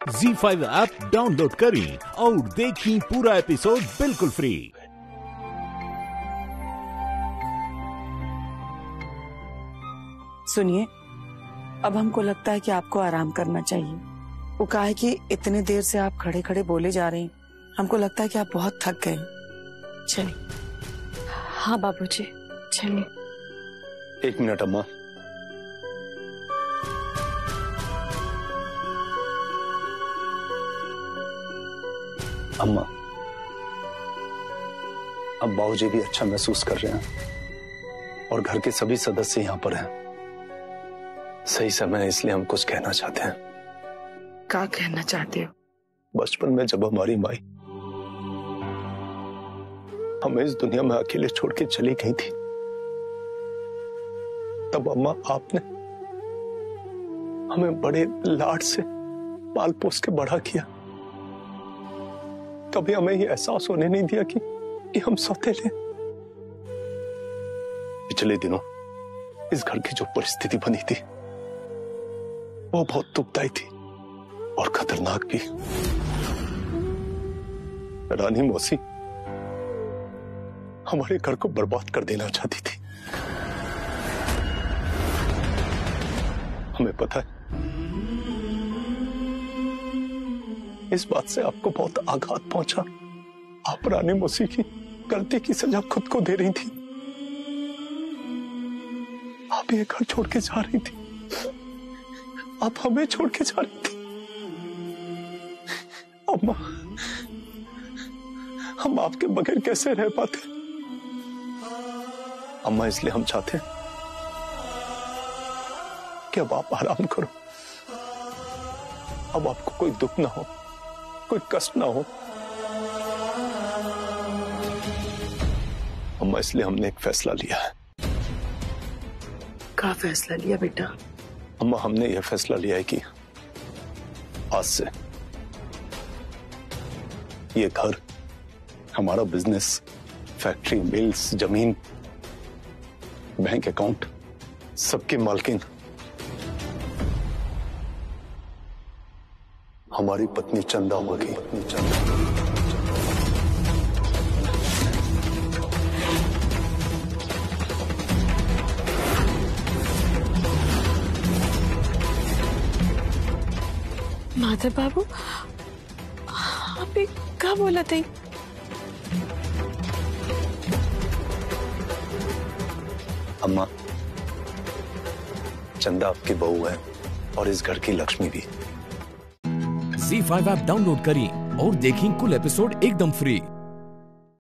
ZEE5 app download करें और देखें पूरा एपिसोड बिल्कुल फ्री। सुनिए, अब हमको लगता है कि आपको आराम करना चाहिए। वो कहा है कि इतने देर से आप खड़े खड़े बोले जा रहे हैं, हमको लगता है कि आप बहुत थक गए। चलिए। हाँ बाबूजी, चलिए। 1 मिनट अम्मा। अम्मा, अब बाबूजी भी अच्छा महसूस कर रहे हैं और घर के सभी सदस्य यहाँ पर हैं। सही समय है, इसलिए हम कुछ कहना चाहते हैं। क्या कहना चाहते हो? बचपन में जब हमारी माई हमें इस दुनिया में अकेले छोड़ के चली गई थी, तब अम्मा आपने हमें बड़े लाड से पाल पोस के बड़ा किया। कभी हमें ये एहसास होने नहीं दिया कि हम सौतेले। पिछले दिनों इस घर की जो परिस्थिति बनी थी वो बहुत दुखदाई थी और खतरनाक भी। रानी मौसी हमारे घर को बर्बाद कर देना चाहती थी। हमें पता है इस बात से आपको बहुत आघात पहुंचा। आप रानी मौसी की गलती की सजा खुद को दे रही थी। आप ये घर छोड़ के जा रही थी, आप हमें छोड़ के जा रही थी। अम्मा, हम आपके बगैर कैसे रह पाते? अम्मा, इसलिए हम चाहते हैं कि अब आप आराम करो। अब आपको कोई दुख ना हो, कोई कष्ट ना हो। अम्मा, इसलिए हमने एक फैसला लिया है। क्या फैसला लिया बेटा? अम्मा, हमने यह फैसला लिया है कि आज से ये घर, हमारा बिजनेस, फैक्ट्री, मिल्स, जमीन, बैंक अकाउंट, सबकी मालकिन हमारी पत्नी चंदा होगी। माधव बाबू, आप क्या बोला थे? अम्मा, चंदा आपकी बहू है और इस घर की लक्ष्मी भी। ZEE5 ऐप डाउनलोड करें और देखें कुल एपिसोड एकदम फ्री।